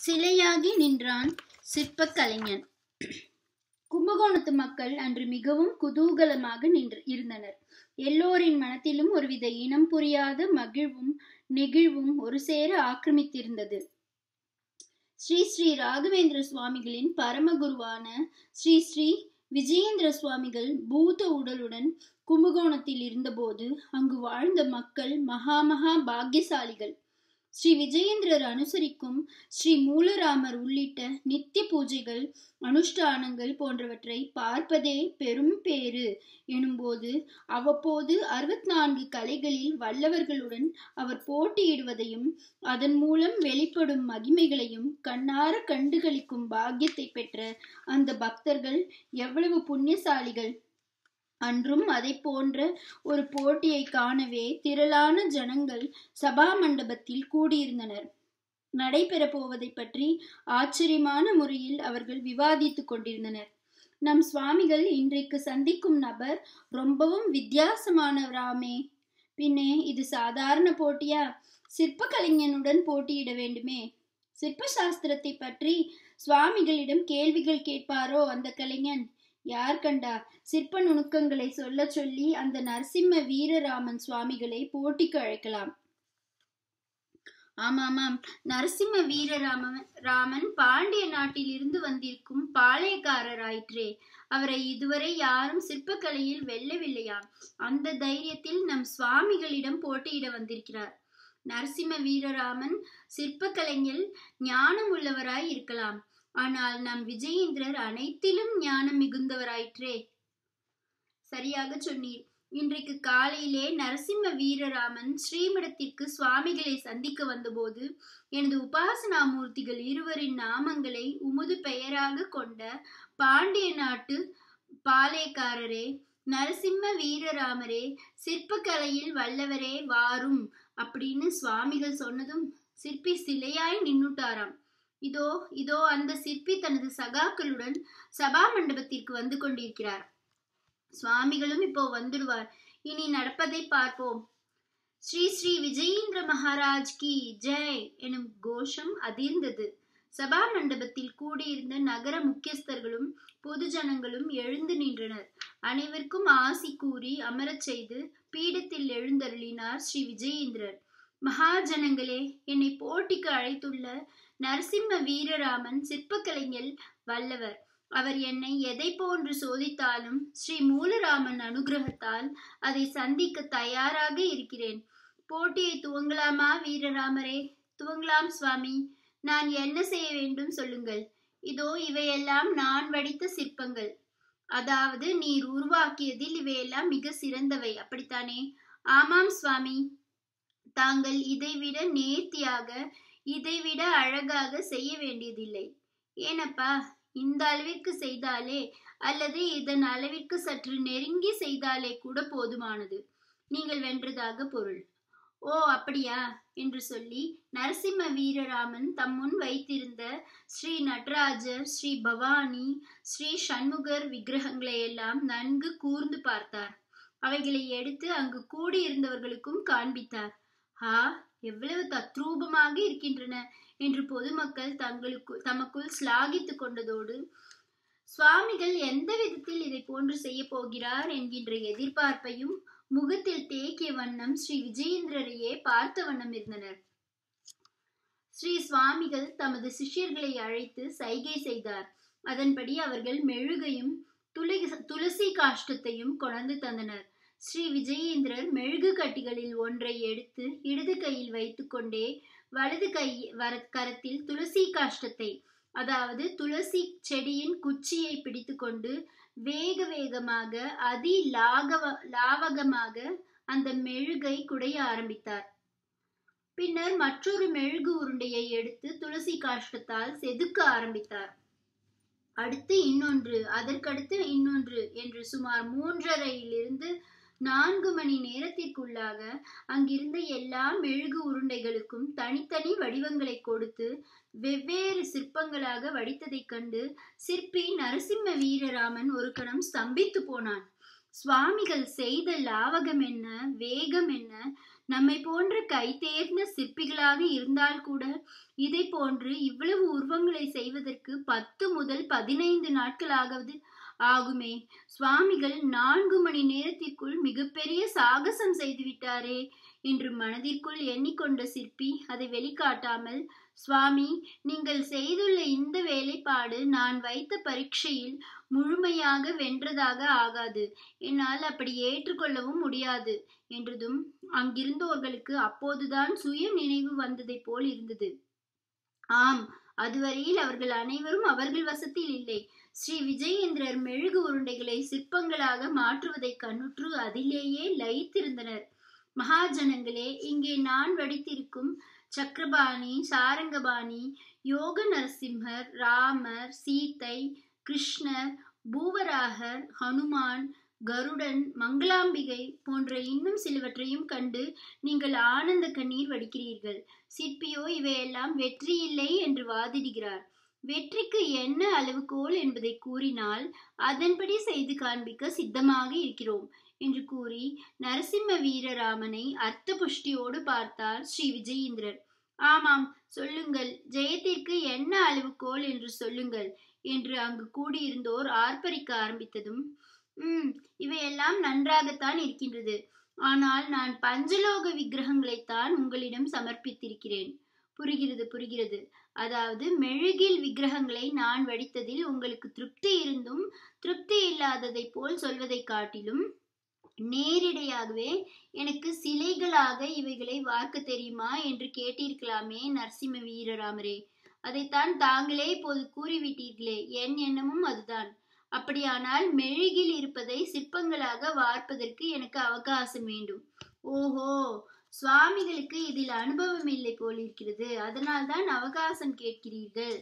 சிலையாகி நின்றான் சிற்பக் கலைஞன். கும்பகோணத்து மக்கள் அன்று மிகவும் குதூகலமாக இருந்தனர். எல்லோரின் மனத்திலும் ஒருவித இனம் புரியாத மகிழ்வும் நெகிழ்வும் ஒரு சேர ஆக்கிரமித்திருந்தது. ஸ்ரீ ஸ்ரீ ராகவேந்திர சுவாமிகளின் பரமகுருவான ஸ்ரீ ஸ்ரீ விஜயேந்திர சுவாமிகள் பூத உடலுடன் கும்பகோணத்தில் இருந்தபோது அங்கு வாழ்ந்த மக்கள் மகா பாக்கியசாலிகள். ஸ்ரீ விஜயேந்திரர் அனுசரிக்கும் ஸ்ரீ மூலராமர் உள்ளிட்ட நித்திய பூஜைகள் அனுஷ்டானங்கள் போன்றவற்றை பார்ப்பதே பெரும் பேறு எனும்போது அவ்வப்போது 64 கலைகளில் வல்லவர்களுடன் அவர் போட்டியிடுவதையும் அதன் மூலம் வெளிப்படும் மகிமைகளையும் கண்ணார கண்டுகளிக்கும் பாக்கியத்தை பெற்ற அந்த பக்தர்கள் எவ்வளவு புண்ணியசாலிகள்! அன்றும் அதை போன்ற ஒரு போட்டியை காணவே திரளான ஜனங்கள் சபா மண்டபத்தில் கூடியிருந்தனர். நடைபெற போவதை பற்றி ஆச்சரியமான முறையில் அவர்கள் விவாதித்துக் கொண்டிருந்தனர். நம் சுவாமிகள் இன்றைக்கு சந்திக்கும் நபர் ரொம்பவும் வித்தியாசமானவராமே. பின்னே இது சாதாரண போட்டியா? சிற்ப கலைஞனுடன் போட்டியிட வேண்டுமே. சிற்ப சாஸ்திரத்தை பற்றி சுவாமிகளிடம் கேள்விகள் கேட்பாரோ அந்த கலைஞன்? யார் கண்டா, சிற்ப நுணுக்கங்களை சொல்ல சொல்லி அந்த நரசிம்ம வீரராமன் சுவாமிகளை போட்டிக்கு அழைக்கலாம். ஆமாம், நரசிம்ம வீரராமன் பாண்டிய நாட்டில் இருந்து வந்திருக்கும் பாளையக்காரராயிற்றே. அவரை இதுவரை யாரும் சிற்பக்கலையில் வெல்லவில்லையாம். அந்த தைரியத்தில் நம் சுவாமிகளிடம் போட்டியிட வந்திருக்கிறார். நரசிம்ம வீரராமன் சிற்ப கலைஞர் ஞானம் உள்ளவராய் இருக்கலாம். ஆனால் நம் விஜயேந்திரர் அனைத்திலும் ஞானம் மிகுந்தவராயிற்றே. சரியாக சொன்னீர். இன்றைக்கு காலையிலே நரசிம்ம வீரராமன் ஸ்ரீமடத்திற்கு சுவாமிகளை சந்திக்க வந்தபோது எனது உபாசனா மூர்த்திகள் இருவரின் நாமங்களை உமது பெயராக கொண்ட பாண்டிய நாட்டு பாளையக்காரரே, நரசிம்ம வீரராமரே, சிற்பக்கலையில் வல்லவரே வாரும் அப்படின்னு சுவாமிகள் சொன்னதும் சிற்பி சிலையாய் நின்னுட்டாராம். இதோ அந்த சிற்பி தனது சகாக்களுடன் சபா மண்டபத்திற்கு வந்து கொண்டிருக்கிறார். சுவாமிகளும் இப்போ வந்துடுவார். இனி நடப்பதை பார்ப்போம். ஸ்ரீ ஸ்ரீ விஜயேந்திர மகாராஜ் கி ஜெய் எனும் கோஷம் அதிர்ந்தது. சபா மண்டபத்தில் கூடியிருந்த நகர முக்கியஸ்தர்களும் பொது ஜனங்களும் எழுந்து நின்றனர். அனைவருக்கும் ஆசி கூறி அமரச் செய்து பீடத்தில் எழுந்தருளினார் ஸ்ரீ விஜயேந்திரர். மகாஜனங்களே, என்னை போட்டிக்கு அழைத்துள்ள நரசிம்ம வீரராமன் சிற்பக்கலைஞர் வல்லவர். அவர் என்னை எதை போன்று சோதித்தாலும் ஸ்ரீ மூலராமன் அனுகிரகத்தால் அதை சந்திக்க தயாராக இருக்கிறேன். போட்டியை துவங்கலாமா வீரராமரே? துவங்கலாம் சுவாமி. நான் என்ன செய்ய வேண்டும் சொல்லுங்கள். இதோ இவையெல்லாம் நான் வடித்த சிற்பங்கள். அதாவது நீர் உருவாக்கியதில் இவையெல்லாம் மிக சிறந்தவை, அப்படித்தானே? ஆமாம் சுவாமி. தாங்கள் இதைவிட நேர்த்தியாக, இதைவிட அழகாக செய்ய வேண்டியதில்லை. ஏனப்பா? இந்த அளவிற்கு செய்தாலே அல்லது இதன் அளவிற்கு சற்று நெருங்கி செய்தாலே கூட போதுமானது. நீங்கள் வென்றதாக பொருள். ஓ அப்படியா என்று சொல்லி நரசிம்ம வீரராமன் தம் முன் வைத்திருந்த ஸ்ரீ நடராஜர், ஸ்ரீ பவானி, ஸ்ரீ சண்முகர் விக்கிரகங்களை எல்லாம் நன்கு கூர்ந்து பார்த்தார். அவைகளை எடுத்து அங்கு கூடியிருந்தவர்களுக்கும் காண்பித்தார். எவ்வளவு தத்ரூபமாக இருக்கின்றன என்று பொதுமக்கள் தமக்குள் சிலாகித்துக் கொண்டதோடு சுவாமிகள் எந்த விதத்தில் இதை போன்று செய்ய போகிறார் என்கின்ற எதிர்பார்ப்பையும் முகத்தில் தேக்கிய வண்ணம் ஸ்ரீ விஜயேந்திரரையே பார்த்த வண்ணம் இருந்தனர். ஸ்ரீ சுவாமிகள் தமது சிஷ்யர்களை அழைத்து சைகை செய்தார். அதன்படி அவர்கள் மெழுகையும் துளசி காஷ்டத்தையும் கொண்டு தந்தனர். ஸ்ரீ விஜயேந்திரர் மெழுகு கட்டிகளில் ஒன்றை எடுத்து இடது கையில் வைத்துக் கொண்டே வலது கரத்தில் துளசி காஷ்டத்தை, அதாவது துளசி செடியின் குச்சியை பிடித்து கொண்டு வேக வேகமாக லாவகமாக அந்த மெழுகை குடைய ஆரம்பித்தார். பின்னர் மற்றொரு மெழுகு உருண்டையை எடுத்து துளசி காஷ்டத்தால் செதுக்க ஆரம்பித்தார். அடுத்து இன்னொன்று, அதற்கடுத்து இன்னொன்று என்று சுமார் 3:30 to 4 மணி நேரத்திற்குள்ளாக அங்கிருந்த எல்லா மெழுகு உருண்டைகளுக்கும் தனித்தனி வடிவங்களை கொடுத்து வெவ்வேறு சிற்பங்களாக வடித்ததைக் கண்டு சிற்பி நரசிம்ம வீரராமன் ஒரு கணம் ஸ்தம்பித்து போனான். சுவாமிகள் செய்த லாவகம் என்ன, வேகம் என்ன, நம்மை போன்ற கை தேர்ந்த சிற்பிகளாக இருந்தால் கூட இதை போன்று இவ்வளவு உருவங்களை செய்வதற்கு 10 முதல் 15 நாட்களாவது ஆகுமே. சுவாமிகள் 4 மணி நேரத்திற்குள் மிகப்பெரிய சாகசம் செய்துவிட்டாரே என்று மனதிற்குள் எண்ணிக்கொண்ட சிற்பி அதை வெளிக்காட்டாமல், சுவாமி, நீங்கள் செய்துள்ள இந்த வேலைப்பாடு நான் வைத்த பரீட்சையில் முழுமையாக வென்றதாக ஆகாது. என்னால் அப்படி ஏற்றுக்கொள்ளவும் முடியாது என்றதும் அங்கிருந்தோர்களுக்கு அப்போதுதான் சுய நினைவு வந்ததை போல் இருந்தது. ஆம், அதுவரையில் அவர்கள் அனைவரும் அவர்கள் வசத்தில் இல்லை. ஸ்ரீ விஜயேந்திரர் மெழுகு உருண்டைகளை சிற்பங்களாக மாற்றுவதை கண்ணுற்று அதிலேயே லயித்திருந்தனர். மகாஜனங்களே, இங்கே நான் வடித்திருக்கும் சக்கரபாணி, சாரங்கபாணி, யோக நரசிம்மர், ராமர், சீத்தை, கிருஷ்ணர், பூவராகர், ஹனுமான், கருடன், மங்களாம்பிகை போன்ற இன்னும் சிலவற்றையும் கண்டு நீங்கள் ஆனந்த கண்ணீர் வடிக்கிறீர்கள். சிற்பியோ இவையெல்லாம் வெற்றி இல்லை என்று வாதிடுகிறார். வெற்றிக்கு என்ன அளவுகோல் என்பதை கூறினால் அதன்படி செய்து காண்பிக்க சித்தமாக இருக்கிறோம் என்று கூறி நரசிம்ம வீரராமனை அர்த்த புஷ்டியோடு பார்த்தார் ஸ்ரீ விஜயேந்திரர். ஆமாம், சொல்லுங்கள், ஜெயத்திற்கு என்ன அளவுகோல் என்று சொல்லுங்கள் என்று அங்கு கூடியிருந்தோர் ஆர்ப்பரிக்க ஆரம்பித்ததும், இவையெல்லாம் நன்றாகத்தான் இருக்கின்றது. ஆனால் நான் பஞ்சலோக விக்கிரகங்களைத்தான் உங்களிடம் சமர்ப்பித்திருக்கிறேன். புரிகிறது. அதாவது மெழுகில் விக்கிரகங்களை நான் வடித்ததில் உங்களுக்கு திருப்தி இருந்தும் திருப்தி இல்லாததை போல் சொல்வதை காட்டிலும் நேரிடையாகவே எனக்கு சிலைகளாக இவைகளை வார்க்க தெரியுமா என்று கேட்டிருக்கலாமே நரசிம்ம வீரராமரே. அதைத்தான் தாங்களே இப்போது கூறிவிட்டீர்களே. என் எண்ணமும் அதுதான். அப்படியானால் மெழுகில் இருப்பதை சிற்பங்களாக வார்ப்பதற்கு எனக்கு அவகாசம் வேண்டும். ஓஹோ, சுவாமிகளுக்கு இதில் அனுபவம் இல்லை போலிருக்கிறது. அதனால்தான் அவகாசம் கேட்கிறீர்கள்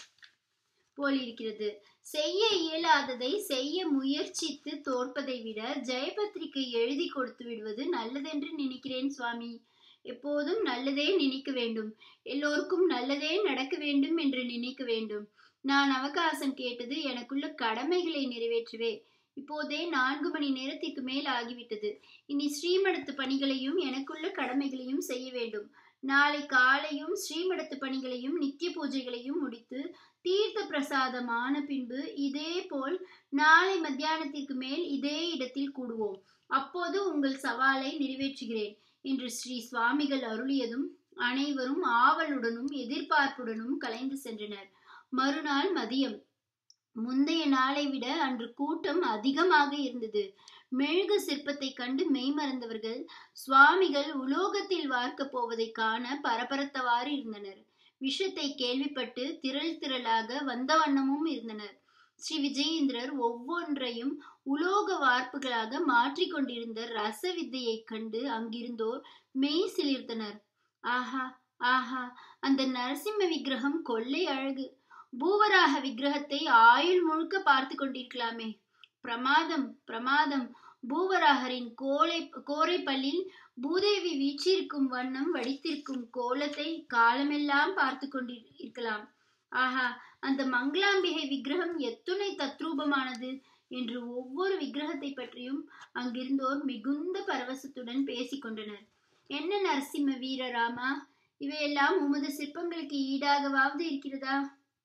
போலிருக்கிறது. செய்ய இயலாததை செய்ய முயற்சித்து தோற்பதை விட ஜெயபத்திரிகை எழுதி கொடுத்து விடுவது நல்லதென்று நினைக்கிறேன் சுவாமி. எப்போதும் நல்லதே நினைக்க வேண்டும். எல்லோருக்கும் நல்லதே நடக்க வேண்டும் என்று நினைக்க வேண்டும். நான் அவகாசம் கேட்டது எனக்குள்ள கடமைகளை நிறைவேற்றவே. இப்போதே 4 மணி நேரத்திற்கு மேல் ஆகிவிட்டது. இனி ஸ்ரீமடத்து பணிகளையும் எனக்குள்ள கடமைகளையும் செய்ய வேண்டும். நாளை காலையும் ஸ்ரீமடத்து பணிகளையும் நித்திய பூஜைகளையும் முடித்து தீர்த்த பிரசாதமான பின்பு இதே போல் நாளை மத்தியானத்திற்கு மேல் இதே இடத்தில் கூடுவோம். அப்போது உங்கள் சவாலை நிறைவேற்றுகிறேன் என்று ஸ்ரீ சுவாமிகள் அருளியதும் அனைவரும் ஆவலுடனும் எதிர்பார்ப்புடனும் கலைந்து சென்றனர். மறுநாள் மதியம் முந்தைய நாளை விட அன்று கூட்டம் அதிகமாக இருந்தது. மெழுகு சிற்பத்தை கண்டு மெய்மறந்தவர்கள் சுவாமிகள் உலோகத்தில் வார்க்க போவதை காண பரபரத்தவாறு இருந்தனர். விஷயத்தை கேள்விப்பட்டு திரளாக வந்த வண்ணமும் இருந்தனர். ஸ்ரீ விஜயேந்திரர் ஒவ்வொன்றையும் உலோக வார்ப்புகளாக மாற்றிக்கொண்டிருந்த ரச வித்தையை கண்டு அங்கிருந்தோர் மெய் சிலிர்த்தனர். ஆஹா ஆஹா, அந்த நரசிம்ம விக்கிரகம் கொள்ளை அழகு. பூவராக விக்கிரகத்தை ஆயுள் முழுக்க பார்த்து கொண்டிருக்கலாமே. பிரமாதம். பூவராகரின் கோரை பல்லில் பூதேவி வீற்றிருக்கும் வண்ணம் வடித்திருக்கும் கோலத்தை காலமெல்லாம் பார்த்து கொண்டிருக்கலாம். ஆஹா, அந்த மங்களாம்பிகை விக்கிரகம் எத்துணை தத்ரூபமானது என்று ஒவ்வொரு விக்கிரகத்தை பற்றியும் அங்கிருந்தோர் மிகுந்த பரவசத்துடன் பேசிக்கொண்டனர். என்ன நரசிம்ம வீரராமா, இவையெல்லாம் உமது சிற்பங்களுக்கு ஈடாகவாவது இருக்கிறதா?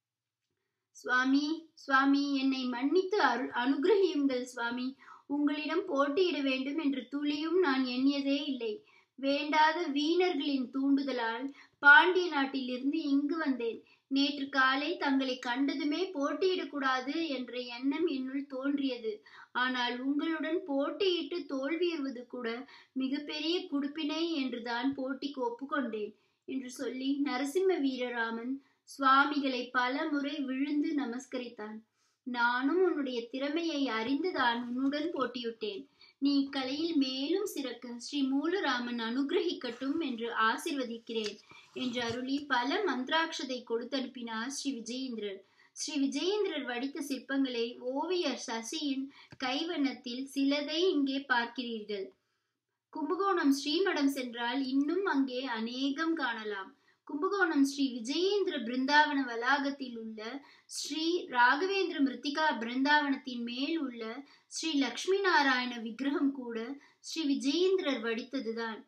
சுவாமி, என்னை மன்னித்து அனுகிரகியுங்கள் சுவாமி. உங்களிடம் போட்டியிட வேண்டும் என்று துளியும் நான் எண்ணியதே இல்லை. வேண்டாத வீணர்களின் தூண்டுதலால் பாண்டிய நாட்டிலிருந்து இங்கு வந்தேன். நேற்று காலை தங்களை கண்டதுமே போட்டியிடக்கூடாது என்ற எண்ணம் என்னுள் தோன்றியது. ஆனால் உங்களுடன் போட்டியிட்டு தோல்வியுறுவது கூட மிகப்பெரிய குடுப்பினை என்றுதான் போட்டிக்கு ஒப்புக்கொண்டேன் என்று சொல்லி நரசிம்ம வீரராமன் சுவாமிகளை பல முறை விழுந்து நமஸ்கரித்தான். நானும் உன்னுடைய திறமையை அறிந்துதான் உன்னுடன் போட்டியிட்டேன். நீ கலையில் மேலும் சிறக்க ஸ்ரீ மூலராமன் அனுகிரகிக்கட்டும் என்று ஆசிர்வதிக்கிறேன் என்று அருளி பல மந்திராட்சதை கொடுத்தனுப்பினார் ஸ்ரீ விஜயேந்திரர். ஸ்ரீ விஜயேந்திரர் வடித்த சிற்பங்களை ஓவியர் சசியின் கைவண்ணத்தில் சிலதை இங்கே பார்க்கிறீர்கள். கும்பகோணம் ஸ்ரீமடம் சென்றால் இன்னும் அங்கே அநேகம் காணலாம். கும்பகோணம் ஸ்ரீ விஜயேந்திர பிருந்தாவன வளாகத்தில் உள்ள ஸ்ரீ ராகவேந்திர மிருத்திகா பிருந்தாவனத்தின் மேல் உள்ள ஸ்ரீ லக்ஷ்மி நாராயண விக்கிரகம் கூட ஸ்ரீ விஜயேந்திரர் வடித்ததுதான்.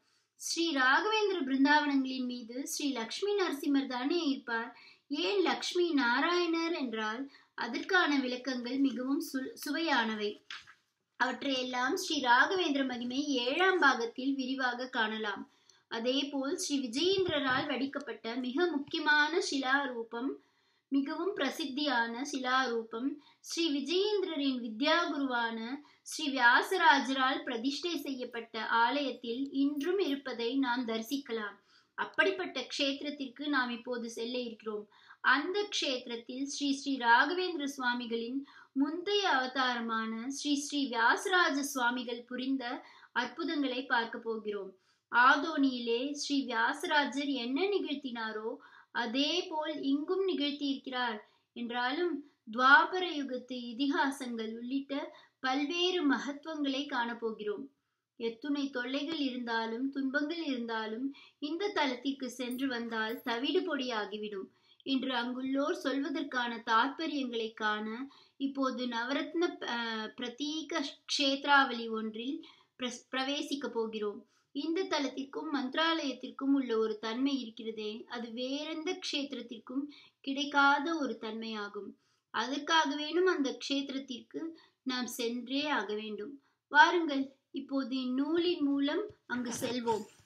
ஸ்ரீ ராகவேந்திர பிருந்தாவனங்களின் மீது ஸ்ரீ லக்ஷ்மி நரசிம்மர் தானே இருப்பார். ஏன் லக்ஷ்மி நாராயணர் என்றால் அதற்கான விளக்கங்கள் மிகவும் சுவையானவை. அவற்றையெல்லாம் ஸ்ரீ ராகவேந்திர மகிமை 7ஆம் பாகத்தில் விரிவாக காணலாம். அதேபோல் ஸ்ரீ விஜயேந்திரரால் வடிக்கப்பட்ட மிக முக்கியமான சிலாரூபம், மிகவும் பிரசித்தியான சிலாரூபம் ஸ்ரீ விஜயேந்திரரின் வித்யாகுருவான ஸ்ரீ வியாசராஜரால் பிரதிஷ்டை செய்யப்பட்ட ஆலயத்தில் இன்றும் இருப்பதை நாம் தரிசிக்கலாம். அப்படிப்பட்ட க்ஷேத்திரத்திற்கு நாம் இப்போது செல்ல இருக்கிறோம். அந்த க்ஷேத்திரத்தில் ஸ்ரீ ஸ்ரீ ராகவேந்திர சுவாமிகளின் முந்தைய அவதாரமான ஸ்ரீ ஸ்ரீ வியாசராஜ சுவாமிகள் புரிந்த அற்புதங்களை பார்க்க போகிறோம். ஆதோனியிலே ஸ்ரீ வியாசராஜர் என்ன நிகழ்த்தினாரோ அதே போல் இங்கும் நிகழ்த்தி இருக்கிறார் என்றாலும் துவாபர யுகத்து இதிகாசங்கள் உள்ளிட்ட பல்வேறு மகத்துவங்களை காணப்போகிறோம். எத்துணை தொல்லைகள் இருந்தாலும் துன்பங்கள் இருந்தாலும் இந்த தலத்திற்கு சென்று வந்தால் தவிடு பொடியாகிவிடும் என்று அங்குள்ளோர் சொல்வதற்கான தாற்பயங்களை காண இப்போது நவரத்ன பிரதீக க்ஷேத்ராவளி ஒன்றில் பிரவேசிக்க போகிறோம். இந்த தலத்திற்கும் மந்திராலயத்திற்கும் உள்ள ஒரு தன்மை இருக்கிறதே, அது வேறெந்த க்ஷேத்திரத்திற்கும் கிடைக்காத ஒரு தன்மையாகும். அதற்காக வேணும் அந்த க்ஷேத்திரத்திற்கு நாம் சென்றே ஆக வேண்டும். வாருங்கள், இப்போது இந்நூலின் மூலம் அங்கு செல்வோம்.